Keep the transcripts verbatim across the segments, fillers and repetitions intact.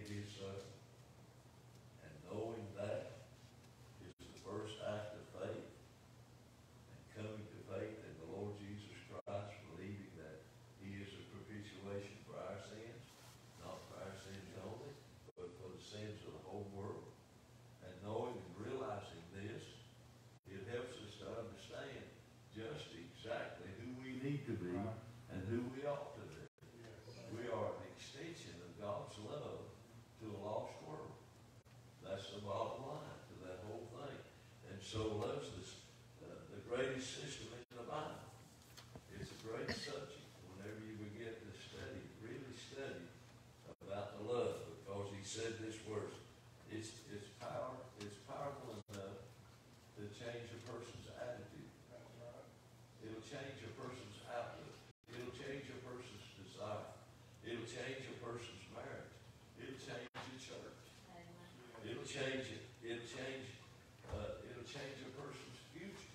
his son. And knowing that is the first act of faith. And coming to faith in the Lord Jesus Christ, believing that he is a propitiation for our sins, not for our sins only, but for the sins of the whole world. And knowing and realizing this, it helps us to understand just exactly who we need to be and who we ought to be. We are an extension of God's love to a lost world. That's the bottom line to that whole thing. And so love's this, uh, the greatest system in the Bible. It's a great subject whenever you begin to study, really study about the love, because he said this word. It's, it's, power, it's powerful enough to change a person's attitude. It'll change a person's outlook. It'll change a person's desire. It'll change a person's marriage. It'll change the church. It'll change it. It'll change. Uh, it'll change a person's future.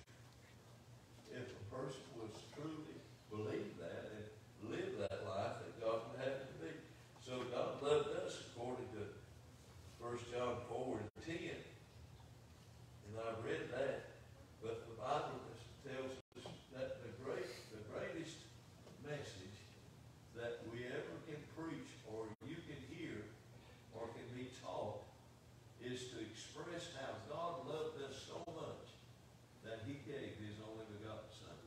If a person was truly believe that and live that life that God would have it to be. So God loved us according to First John four and ten. And I read that, but the Bible tells us that the great, the greatest message that we ever can preach or you can hear or can be taught is to express how God loved us so much that he gave his only begotten Son.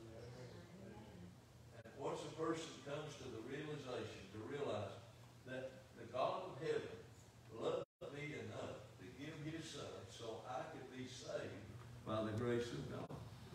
And once a person comes to the realization, to realize that the God of heaven loved me enough to give his Son so I could be saved by the grace of God.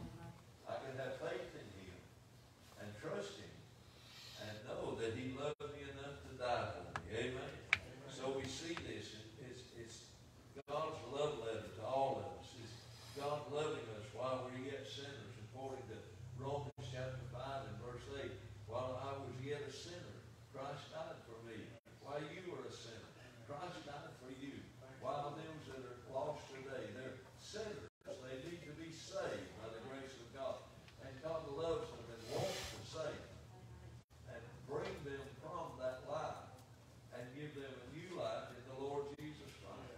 I could have faith in him and trust him and know that he loved me enough to die for me. Amen? Amen. So we see this. It's, it's God's love letter to all of us. It's God loving us while we're yet sinners, according to Romans chapter five and verse eight. While I was yet a sinner, Christ died for me. While you were a sinner, Christ died for you. While those that are lost today, they're sinners. They need to be saved by the grace of God. And God loves them and wants to save them and bring them from that life and give them a new life in the Lord Jesus Christ.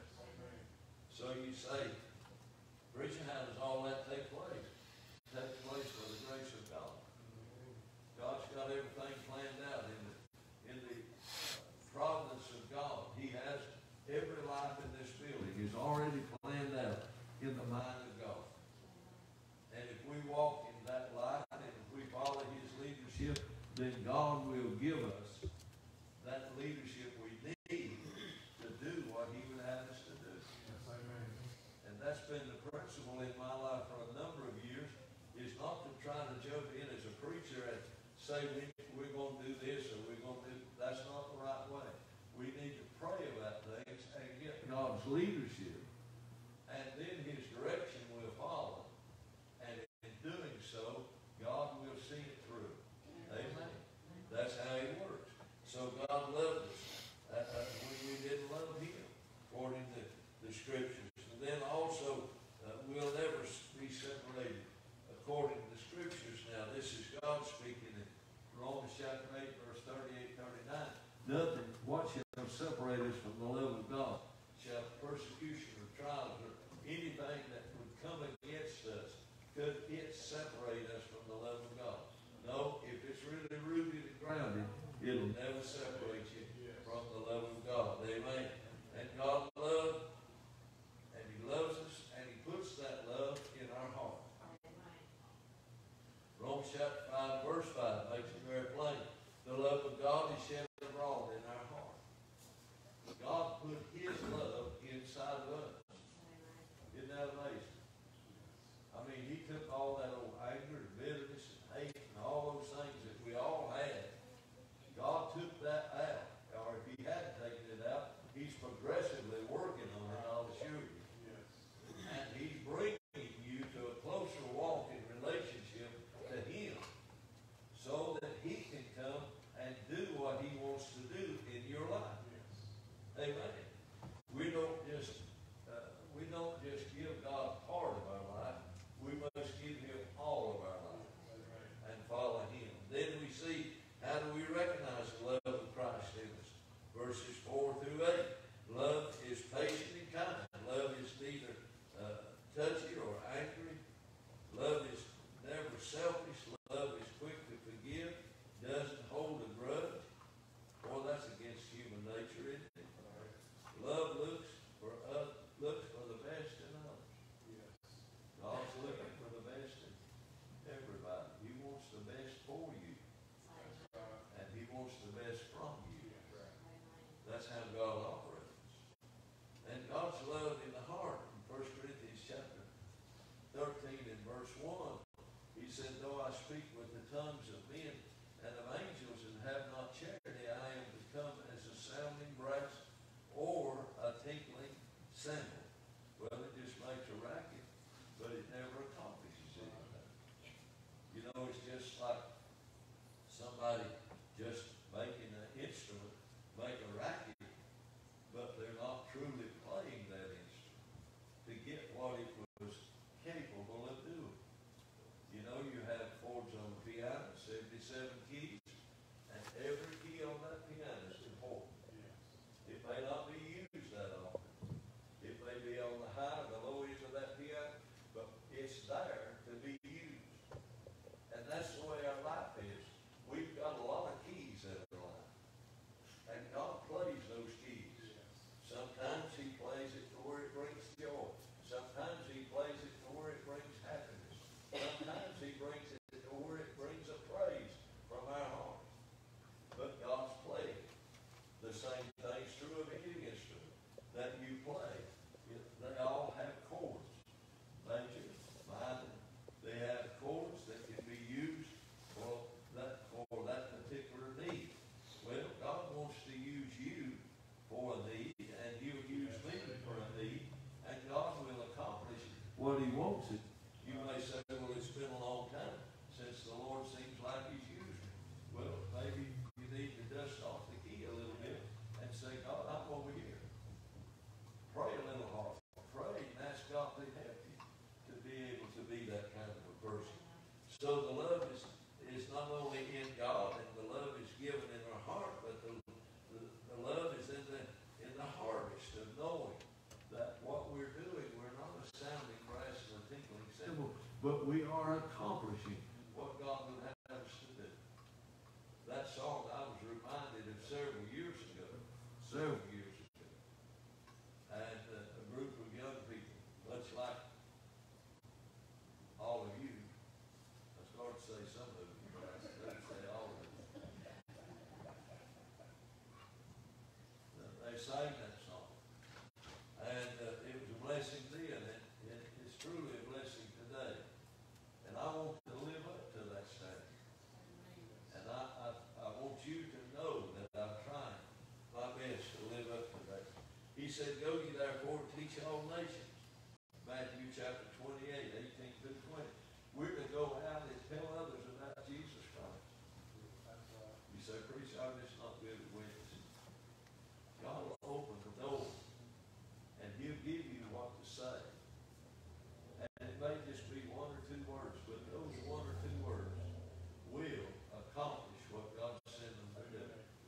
So you say, preacher, how does all that take place? It takes place by the grace of God. God's got everything planned out in the, in the providence of God. He has every life in this building is already planned out in the mind of God. And if we walk in that life and if we follow his leadership, then God will give us that leadership we need to do what he would have us to do. Yes, amen. And that's been the principle in my life for a number of years, is not to try to jump in as a preacher and say we, we're going to do this or we're going to do, that's not the right way. We need to pray about things and get God's leadership, and then his direction will follow. And in doing so, God will see it through. Amen. That's how he works. So God loved us uh, uh, when we didn't love him, according to the scriptures. And then also, uh, we'll never be separated according to the scriptures. Now, this is God speaking in Romans chapter eight, verse thirty-eight, thirty-nine. Nothing, what shall separate us from the love of God? Shall persecution or trials or anything that would come against us, could it separate us from the love of God? No, if it's really rooted and grounded, it'll never separate you from the love of God. Amen. And God loves, and he loves us, and he puts that love in our heart. Romans chapter five, verse five makes it very plain. The love of God is shed abroad in our heart. God put his love inside of us. Isn't that amazing? I mean, he took all that old anger and bitterness and hate and all those things that we all had. God took that out. Or if he hadn't taken it out, he's progressively working on it, I'll assure you. Yes. And he's bringing you to a closer walk in relationship to him so that he can come and do what he wants to do in your life. Yes. Amen. We don't just uh, we don't just give God part of our life. We must give him all of our life and follow him. Then we see, how do we recognize the love of Christ in us? Verses four through eight. He said, go ye therefore and teach all nations. Matthew chapter twenty-eight, eighteen through twenty. We're to go out and tell others about Jesus Christ. You say, preacher, I'm just not good at witnessing. God will open the door, and He'll give you what to say. And it may just be one or two words, but those one or two words will accomplish what God sent them to do.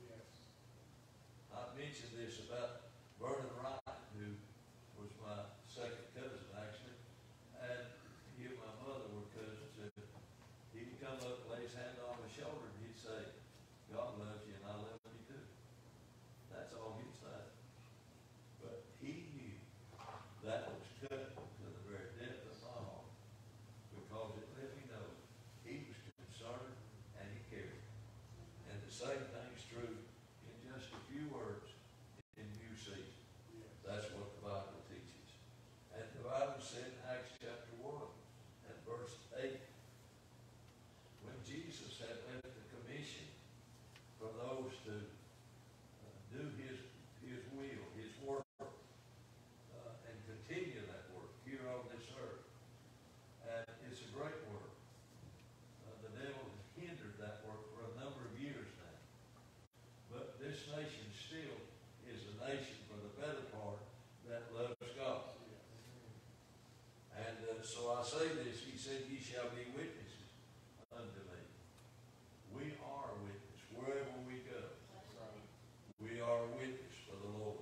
I mentioned this about Vernon Wright, who was my second cousin, actually, and he and my mother were cousins. And he'd come up, lay his hand on my shoulder, and he'd say, God loves you, and I love you too. That's all he'd say. But he knew that was cut to the very depth of my heart, because it let me know he was concerned and he cared. And the same thing's true in just a few words in new season. That's what the Bible teaches. And the Bible said in Acts chapter one and verse eight, when Jesus had left the commission for those to uh, do his, his will, his work, uh, and continue that work here on this earth. And it's a great work. Uh, the devil has hindered that work for a number of years now. But this nation still is a nation, for the better part, that loves God. And uh, so I say this, he said, ye shall be witnesses unto me. We are a witness wherever we go. We are a witness for the Lord.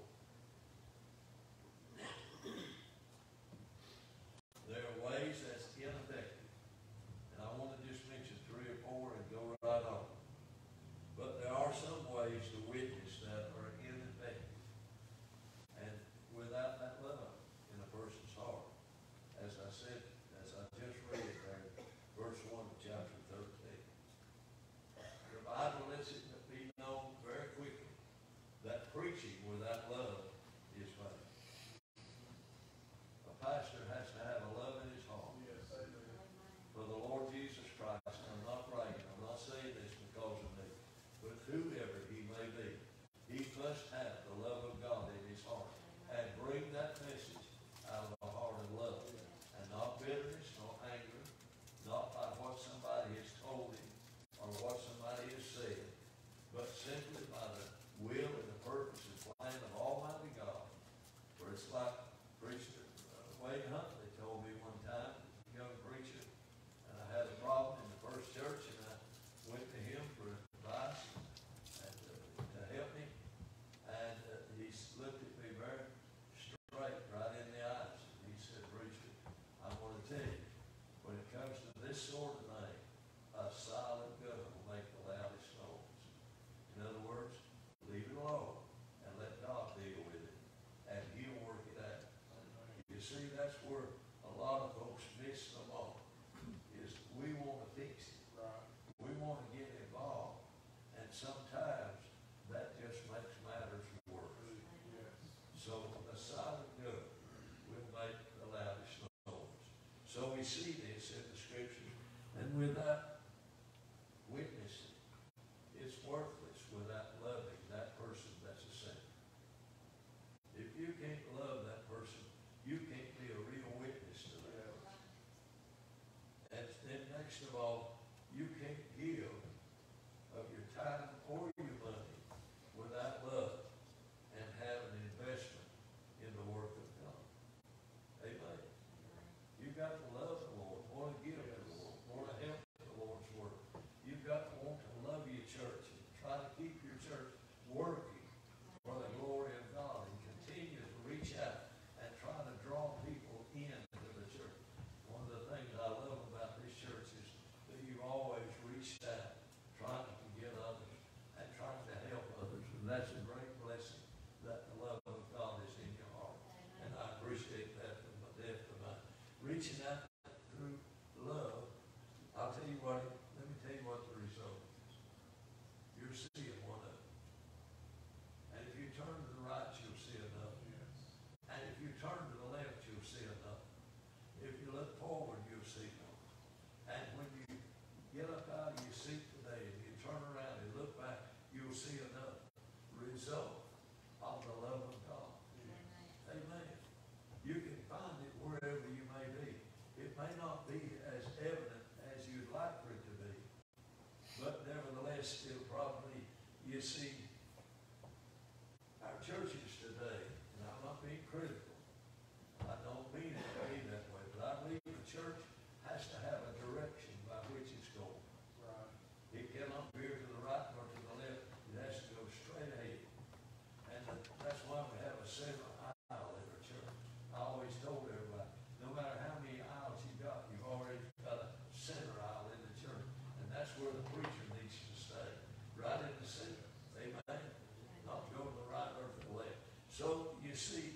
There are ways that's ineffective. And I want to just mention three or four and go right on. But there are some ways to witness that are ineffective. And without that love in a person's heart, as I said, as I just read there, verse one of chapter thirteen. The Bible lets it be known very quickly that preaching without love is vain. A pastor has to have a love in his heart. Yes, amen. For the Lord Jesus Christ. I'm not bragging. I'm not saying this because of me. But whoever he may be, he must have the love of God in his heart and bring that message out of a heart of love. And not bitterness, not anger, not by what somebody has told him or what somebody has said, but simply by the will and the purpose and plan of Almighty You see, our churches today, and I'm not being critical, I don't mean it to be that way, but I believe the church has to have a direction by which it's going. Right. It cannot veer to the right nor to the left. It has to go straight ahead. And that- that's why we have a center aisle in our church. I always told everybody, no matter how many aisles you got, you've already got a center aisle in the church. And that's where the preacher needs to stay, right in the center. Amen? Not go to the right or to the left. So you see,